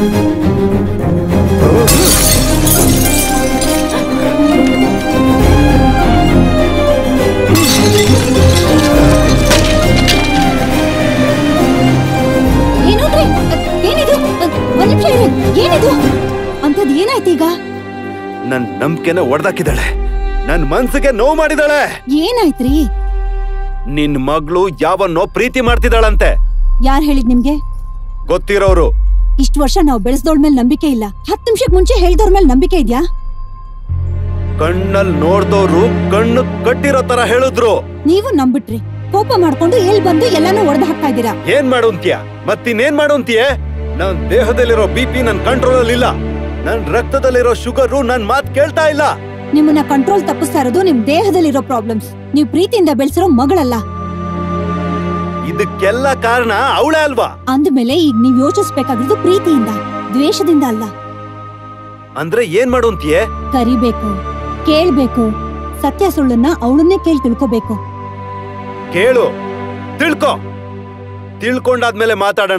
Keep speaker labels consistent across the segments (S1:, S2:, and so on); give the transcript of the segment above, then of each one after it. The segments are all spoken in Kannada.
S1: ಏನಿದು ಅಂತದ್ ಏನಾಯ್ತು ಈಗ?
S2: ನನ್ ನಂಬಿಕೆನ ಒಡೆದಾಕಿದ್ದಾಳೆ, ನನ್ ಮನ್ಸಿಗೆ ನೋವು ಮಾಡಿದಾಳೆ.
S1: ಏನಾಯ್ತ್ರಿ?
S2: ನಿನ್ ಮಗಳು ಯಾವನ್ನೋ ಪ್ರೀತಿ ಮಾಡ್ತಿದ್ದಾಳಂತೆ.
S1: ಯಾರ್ ಹೇಳಿದ್ ನಿಮ್ಗೆ?
S2: ಗೊತ್ತಿರೋರು.
S1: ಇಷ್ಟು ವರ್ಷ ನಾವು ಬೆಳೆಸ್ದೋಳ್ ಮೇಲೆ ನಂಬಿಕೆ ಇಲ್ಲ, 10 ನಿಮಿಷಕ್ಕೆ ಮುಂಚೆ ಹೇಳಿದವ್ರ ಮೇಲೆ ನಂಬಿಕೆ ಇದ್ಯಾ?
S2: ಕಣ್ಣಲ್ಲಿ ನೋಡ್ದವ್ರು ಕಣ್ಣು ಕಟ್ಟಿರೋ ತರ ಹೇಳಿದ್ರು,
S1: ನೀವು ನಂಬಿಟ್ರಿ. ಕೋಪ ಮಾಡ್ಕೊಂಡು ಎಲ್ ಬಂದು ಎಲ್ಲಾನು ಒಡೆದು ಹಾಕ್ತಾ ಇದ್ದೀರಾ.
S2: ಏನ್ ಮಾಡುಂತೀಯ? ಮತ್ತಿನ್ನೇನ್ ಮಾಡುಂತೀಯ? ನನ್ ದೇಹದಲ್ಲಿರೋ BP ನನ್ ಕಂಟ್ರೋಲ್ ಅಲ್ಲಿ ಇಲ್ಲ, ನನ್ ರಕ್ತದಲ್ಲಿರೋ ಶುಗರು ನನ್ ಮಾತ್ ಕೇಳ್ತಾ ಇಲ್ಲ.
S1: ನಿಮ್ಮನ್ನ ಕಂಟ್ರೋಲ್ ತಪ್ಪಿಸ್ತಾ ಇರೋದು ನಿಮ್ ದೇಹದಲ್ಲಿರೋ ಪ್ರಾಬ್ಲಮ್ಸ್, ನೀವು ಪ್ರೀತಿಯಿಂದ ಬೆಳೆಸಿರೋ ಮಗಳಲ್ಲ.
S2: ಇದಕ್ಕೆಲ್ಲ ಕಾರಣ ಅವಳೇ ಅಲ್ವಾ?
S1: ಅಂದ್ಮೇಲೆ ಈಗ ನೀವ್ ಯೋಚಿಸ್ಬೇಕಾಗಿರೋದು ಪ್ರೀತಿಯಿಂದ, ದ್ವೇಷದಿಂದ ಅಲ್ಲ.
S2: ಅಂದ್ರೆ ಏನ್ ಮಾಡುಂತೀಯ?
S1: ಕರಿಬೇಕು, ಕೇಳ್ಬೇಕು, ಸತ್ಯ ಸುಳ್ಳನ್ನ ಅವಳನ್ನೇ ಕೇಳಿ ತಿಳ್ಕೋಬೇಕು.
S2: ಕೇಳು, ತಿಳ್ಕೊ, ತಿಳ್ಕೊಂಡಾದ್ಮೇಲೆ ಮಾತಾಡೋಣ.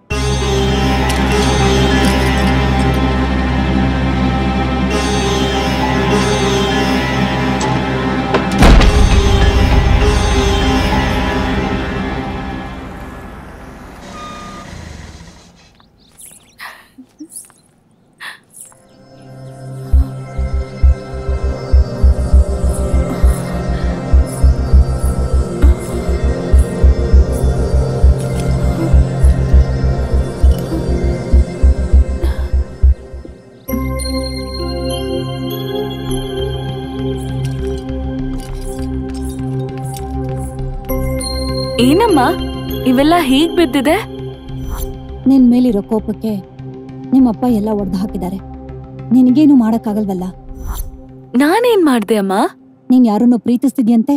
S3: ಏನಮ್ಮ ಇವೆಲ್ಲ ಹೀಗ್ ಬಿದ್ದಿದೆ?
S1: ನಿನ್ ಮೇಲಿರೋ ಕೋಪಕ್ಕೆ ನಿಮ್ಮಪ್ಪ ಎಲ್ಲ ಒಡೆದು ಹಾಕಿದ್ದಾರೆ. ನಿನಗೇನು ಮಾಡಕ್ಕಾಗಲ್ವಲ್ಲ.
S3: ನಾನೇನ್ ಮಾಡ್ದೆ ಅಮ್ಮ?
S1: ನೀನ್ ಯಾರನ್ನೋ ಪ್ರೀತಿಸ್ತಿದ್ಯಂತೆ.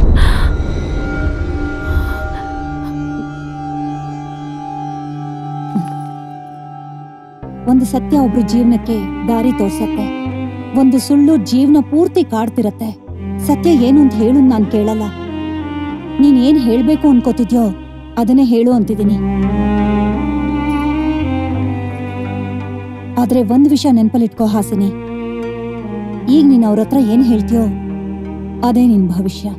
S1: ಒಂದು ಸತ್ಯ ಒಬ್ರು ಜೀವನಕ್ಕೆ ದಾರಿ ತೋರ್ಸತ್ತೆ, ಒಂದು ಸುಳ್ಳು ಜೀವನ ಪೂರ್ತಿ ಕಾಡ್ತಿರತ್ತೆ. ಸತ್ಯ ಏನು ಅಂತ ಹೇಳು, ನಾನ್ ಕೇಳಲ್ಲ. ನೀನ್ ಏನ್ ಹೇಳ್ಬೇಕು ಅನ್ಕೋತಿದ್ಯೋ ಅದನ್ನೇ ಹೇಳು ಅಂತಿದ್ದೀನಿ. ಆದ್ರೆ ಒಂದ್ ವಿಷಯ ನೆನ್ಪಲ್ಲಿಟ್ಕೋ ಹಾಸಿನಿ, ಈಗ ನೀನ್ ಅವ್ರ ಹತ್ರ ಏನ್ ಹೇಳ್ತೀಯೋ ಅದೇ ನಿನ್ ಭವಿಷ್ಯ.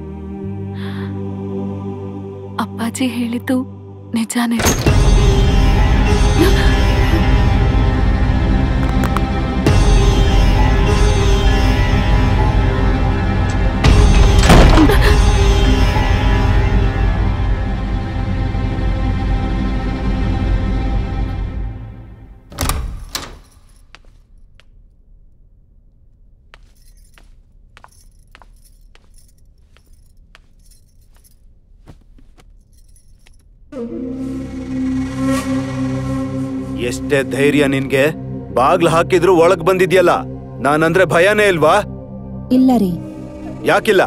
S3: ಅಪ್ಪಾಜಿ ಹೇಳಿದ್ದು ನಿಜಾನೇ.
S2: ಎಷ್ಟೇ ಧೈರ್ಯ ನಿನ್ಗೆ? ಬಾಗ್ಲು ಹಾಕಿದ್ರು ಒಳಗ್ ಬಂದಿದ್ಯಲ್ಲ, ನಾನಂದ್ರೆ ಭಯನೇ ಇಲ್ವಾ?
S1: ಇಲ್ಲ ರೀ.
S2: ಯಾಕಿಲ್ಲ?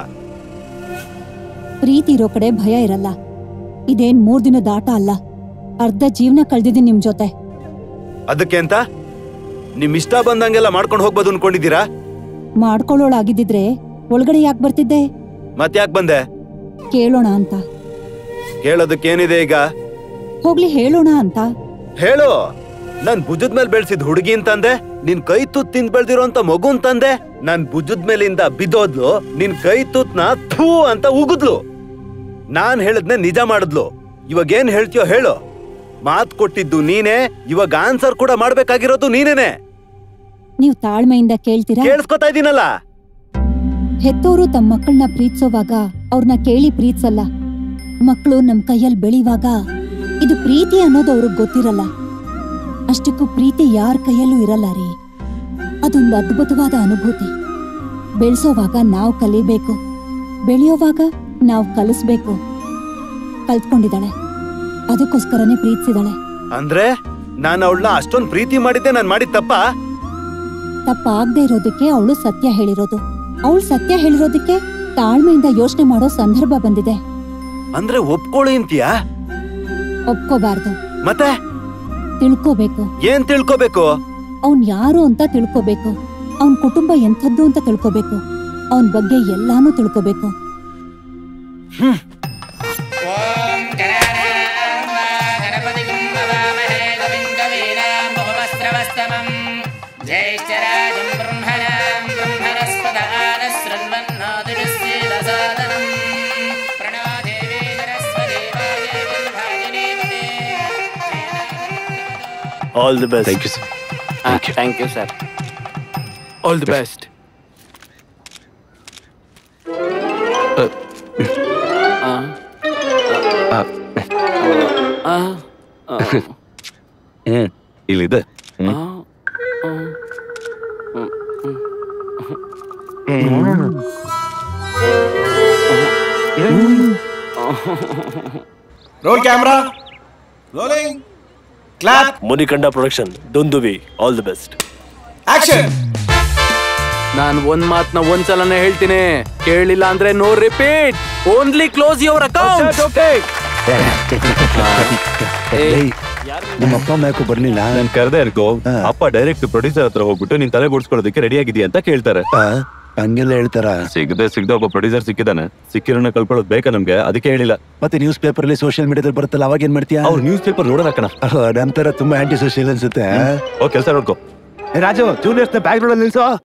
S1: ಪ್ರೀತಿ ಇರೋ ಕಡೆ ಭಯ ಇರಲ್ಲ. ಇದೇನ್ 3 ದಿನದ ಆಟ ಅಲ್ಲ, ಅರ್ಧ ಜೀವನ ಕಳ್ದಿದ್ದೀನಿ ನಿಮ್ ಜೊತೆ.
S2: ಅದಕ್ಕೆ ಅಂತ ನಿಮ್ ಇಷ್ಟ ಬಂದಂಗೆಲ್ಲ ಮಾಡ್ಕೊಂಡು ಹೋಗ್ಬೋದು ಅನ್ಕೊಂಡಿದ್ದೀರಾ?
S1: ಮಾಡ್ಕೊಳ್ಳೋಳಾಗಿದ್ದಿದ್ರೆ ಒಳಗಡೆ ಯಾಕೆ ಬರ್ತಿದ್ದೆ?
S2: ಮತ್ತ್ಯಾಕ್ ಬಂದೆ?
S1: ಕೇಳೋಣ ಅಂತ.
S2: ಕೇಳೋದಕ್ಕೇನಿದೆ ಈಗ?
S1: ಹೋಗ್ಲಿ ಹೇಳೋಣ ಅಂತ.
S2: ಹೇಳು. ನನ್ ಭುಜದ ಮೇಲೆ ಬೆಳ್ಸಿದ್ ಹುಡುಗಿ ಅಂತಂದೆ, ನಿನ್ ಕೈ ತೂತ್ ತಿಂದ್ ಬೆಳ್ದಿರೋ ಅಂತ ಮಗು ಅಂತಂದೆ. ನನ್ ಭುಜದ ಮೇಲಿಂದ ಬಿದ್ದೋದ್ಲು, ನಿನ್ ಕೈ ತೂತ್ನ ಥೂ ಅಂತ ಉಗಿದ್ಲು. ನಾನ್ ಹೇಳದ್ನೆ ನಿಜ ಮಾಡಿದ್ಲು. ಇವಾಗ ಏನ್ ಹೇಳ್ತೀಯೋ ಹೇಳು. ಮಾತ್ ಕೊಟ್ಟಿದ್ದು ನೀನೇ, ಇವಾಗ ಆನ್ಸರ್ ಕೂಡ ಮಾಡ್ಬೇಕಾಗಿರೋದು ನೀನೇನೆ.
S1: ನೀವ್ ತಾಳ್ಮೆಯಿಂದ ಕೇಳ್ತೀರಾ?
S2: ಕೇಳಿಸ್ಕೊತಾ ಇದೀನಲ್ಲ.
S1: ಹೆತ್ತೋರು ತಮ್ಮ ಮಕ್ಕಳನ್ನ ಪ್ರೀತಿಸೋವಾಗ ಅವ್ರನ್ನ ಕೇಳಿ ಪ್ರೀತಿಸಲ್ಲ. ಮಕ್ಕಳು ನಮ್ ಕೈಯಲ್ಲಿ ಬೆಳೆಯುವಾಗ ಇದು ಪ್ರೀತಿ ಅನ್ನೋದು ಅವ್ರಿಗೆ ಗೊತ್ತಿರಲ್ಲ. ಅಷ್ಟಕ್ಕೂ ಪ್ರೀತಿ ಯಾರ ಕೈಯಲ್ಲೂ ಇರಲ್ಲ ರೀ. ಅದೊಂದು ಅದ್ಭುತವಾದ ಅನುಭೂತಿ. ಬೆಳೆಸೋವಾಗ ನಾವು ಕಲಿಬೇಕು, ಬೆಳೆಯೋವಾಗ ನಾವು ಕಲಿಸ್ಬೇಕು. ಕಲ್ತ್ಕೊಂಡಿದ್ದಾಳೆ, ಅದಕ್ಕೋಸ್ಕರನೇ ಪ್ರೀತಿಸಿದಾಳೆ.
S2: ಅಂದ್ರೆ ನಾನು ಅವಳನ್ನ ಅಷ್ಟೊಂದು ಪ್ರೀತಿ ಮಾಡಿದ್ದೆ ನಾನ್ ಮಾಡಿದ
S1: ತಪ್ಪಾಗದೆ ಇರೋದಕ್ಕೆ ಅವಳು ಸತ್ಯ ಹೇಳಿರೋದು. ಅವಳು ಸತ್ಯ ಹೇಳಿರೋದಕ್ಕೆ ತಾಳ್ಮೆಯಿಂದ ಯೋಚನೆ ಮಾಡೋ ಸಂದರ್ಭ ಬಂದಿದೆ.
S2: ಅಂದ್ರೆ ಒಪ್ಕೊಳ್ಳಿ ಅಂತೀಯಾ?
S1: ಒಪ್ಕೋಬಾರ್ದು.
S2: ಮತ್ತೆ
S1: ತಿಳ್ಕೋಬೇಕು.
S2: ಏನ್ ತಿಳ್ಕೋಬೇಕು?
S1: ಅವನ್ ಯಾರು ಅಂತ ತಿಳ್ಕೋಬೇಕು, ಅವನ್ ಕುಟುಂಬ ಎಂಥದ್ದು ಅಂತ ತಿಳ್ಕೋಬೇಕು, ಅವನ್ ಬಗ್ಗೆ ಎಲ್ಲಾನು ತಿಳ್ಕೋಬೇಕು.
S4: ಶ್ರೀಧರ್ಮವಸ್ತಮಂ ಜೈಶ್ಚರಾಜಂ ಬ್ರಹ್ಮಣಾಂ ಬ್ರಹ್ಮಣಸ್ಪದಾನ ಶೃಣ್ವನ್ನಾದಿಭಿಸ್ಸೇದಸಾದನಂ ಪ್ರಣೋ ದೇವಿ ಸರಸ್ವತಿ ವಾಜೇ ಗುರುಭಾಜಿನೇವತೆ.
S5: All the best.
S6: Thank you sir. Thank you sir.
S5: All the best.
S6: ಇಲ್ಲಿದೆ.
S7: ರೋಲ್ ಕ್ಯಾಮ್ರಾ, ರೋಲಿಂಗ್, ಕ್ಲಾಪ್,
S5: ಮುನಿಕಂಡ ಪ್ರೊಡಕ್ಷನ್, ದುಂದುಬಿ. All the best.
S7: ಆಕ್ಷನ್.
S8: ನಾನು ಒಂದ್ ಮಾತ್ನ ಒಂದ್ಸಲನೇ ಹೇಳ್ತೀನಿ, ಕೇಳಿಲ್ಲ ಅಂದ್ರೆ no repeat, only close your account.
S9: ನಿಮ್ಮ ಅಪ್ಪ ಅಮ್ಮ ಯಾಕೋ ಬರ್ಲಿಲ್ಲ?
S6: ನಾನು ಕರೆದೆ ಇರ್ಕೋ. ಅಪ್ಪ ಡೈರೆಕ್ಟ್ ಪ್ರೊಡ್ಯೂಸರ್ ಹತ್ರ ಹೋಗ್ಬಿಟ್ಟು ನೀನ್ ತಲೆ ಬೋಡ್ಸ್ಕೊಳ್ಳೋದಕ್ಕೆ ರೆಡಿ ಆಗಿದೀಯ ಅಂತ ಕೇಳ್ತಾರೆ.
S9: ಹಂಗೆಲ್ಲ ಹೇಳ್ತಾರ?
S6: ಸಿಗದೆ ಒಬ್ಬ ಪ್ರೊಡ್ಯೂಸರ್ ಸಿಕ್ಕಿದಾನೆ. ಸಿಕ್ಕಿರೋನ ಕಳ್ಕೊಳ್ಳೋದು ಬೇಕಾ ನಮ್ಗೆ? ಅದಕ್ಕೆ ಹೇಳಿಲ್ಲ.
S9: ಮತ್ತೆ ನ್ಯೂಸ್ ಪೇಪರ್ ಅಲ್ಲಿ ಸೋಷಿಯಲ್ ಮೀಡಿಯಾದಲ್ಲಿ ಬರುತ್ತಲ್ಲ, ಅವಾಗ ಏನ್ ಮಾಡ್ತೀಯಾ?
S6: ಅವ್ರು ನ್ಯೂಸ್ ಪೇಪರ್ ನೋಡೋಣ ಕಣ.
S9: ನಂತರ ತುಂಬಾ ಆಂಟಿ ಸೋಷಿಯಲ್ ಅನ್ಸುತ್ತೆ.
S6: ಕೆಲಸ ನೋಡ್ಕೋ.
S9: ರಾಜು, ಜೂನಿಯರ್ಸ್ ಬ್ಯಾಕ್ ಗ್ರೌಂಡ್ ಅಲ್ಲಿ ನಿಲ್ಸೋ.